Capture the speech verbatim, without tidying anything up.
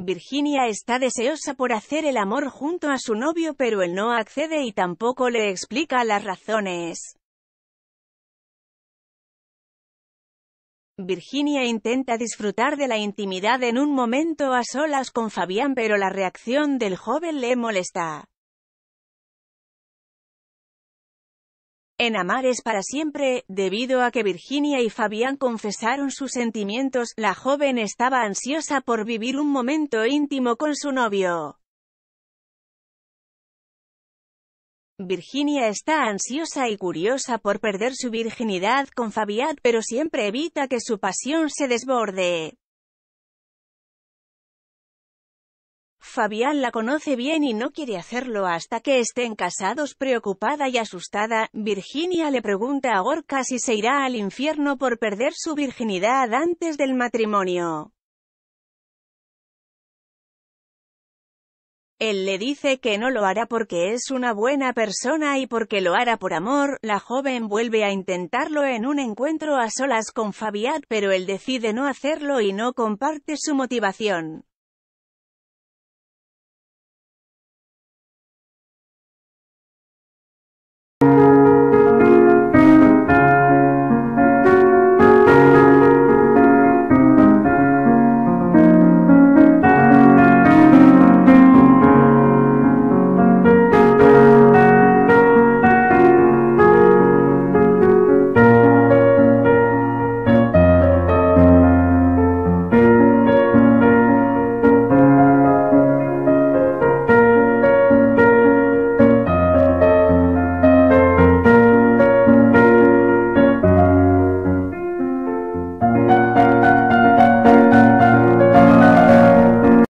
Virginia está deseosa por hacer el amor junto a su novio, pero él no accede y tampoco le explica las razones. Virginia intenta disfrutar de la intimidad en un momento a solas con Fabián, pero la reacción del joven le molesta. En Amar es para siempre, debido a que Virginia y Fabián confesaron sus sentimientos, la joven estaba ansiosa por vivir un momento íntimo con su novio. Virginia está ansiosa y curiosa por perder su virginidad con Fabián, pero siempre evita que su pasión se desborde. Fabián la conoce bien y no quiere hacerlo hasta que estén casados. Preocupada y asustada, Virginia le pregunta a Gorka si se irá al infierno por perder su virginidad antes del matrimonio. Él le dice que no lo hará porque es una buena persona y porque lo hará por amor. La joven vuelve a intentarlo en un encuentro a solas con Fabián, pero él decide no hacerlo y no comparte su motivación.